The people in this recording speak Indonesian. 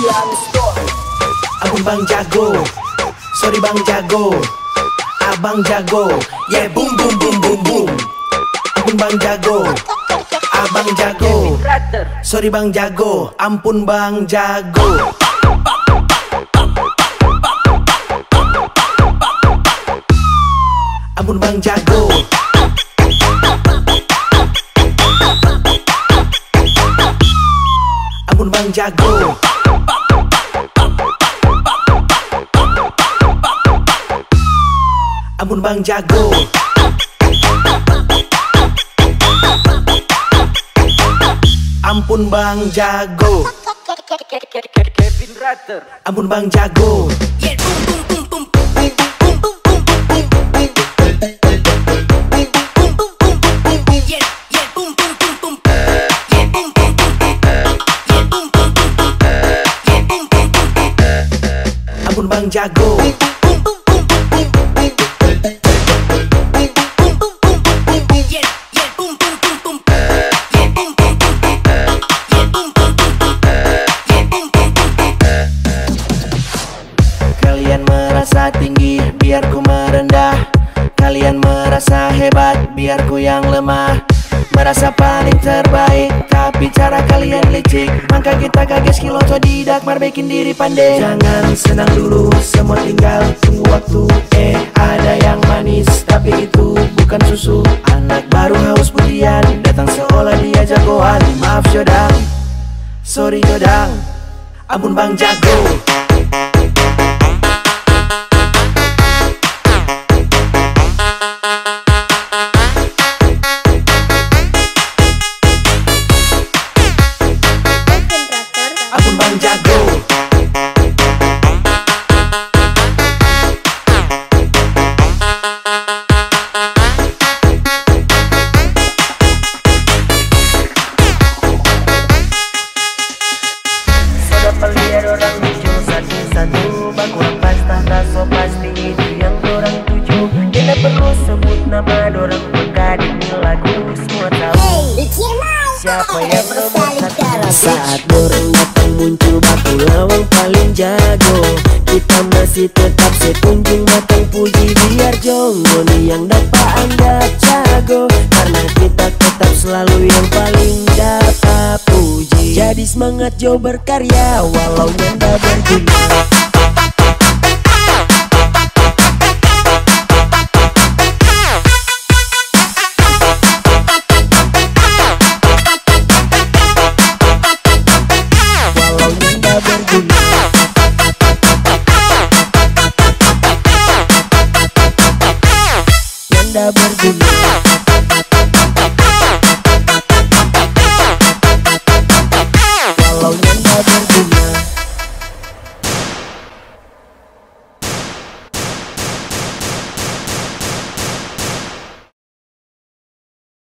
Ampun Bang Jago, sorry Bang Jago, Abang Jago, yeah boom boom boom boom boom. Ampun Bang Jago, Abang Jago, sorry Bang Jago, ampun Bang Jago. Ampun Bang Jago. Ampun Bang Jago. Ampun Bang Jago. Ampun Bang Jago. Ampun Bang Jago. Ampun Bang Jago. Kalian merasa tinggi, biar ku merendah. Kalian merasa hebat, biar ku yang lemah. Merasa paling terbaik, tapi cara kalian licik. Maka kita kaget kilo otodidak, marbekin diri pandai. Jangan senang dulu, semua tinggal tunggu waktu. Ada yang manis, tapi itu bukan susu. Anak baru haus pujian, datang seolah dia jagoan. Maaf Jodang, sorry Jodang, ampun Bang Jago. Ampun Bang Jago. Sudah melihat orang lucu satu-satu, baku lepas tahta so pasti itu yang dorang tuju. Tidak perlu sebut nama dorang buka di lagu, semua tahu siapa yang nomor satu. Saat dorang datang muncul baku lawang paling jago. Kita masih tetap sekunjung matang puji, biar jongo nih yang dapat anggap jago. Karena kita tetap selalu yang paling dapat puji. Jadi semangat Jo berkarya walau nyanda berguna. Nyanda berguna.